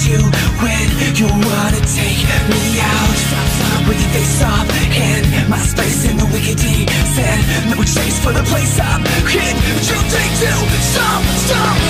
you when you wanna take me out. Stop with your face off in my space in the wicked descent. No chase for the place I'm in, but you take to stop.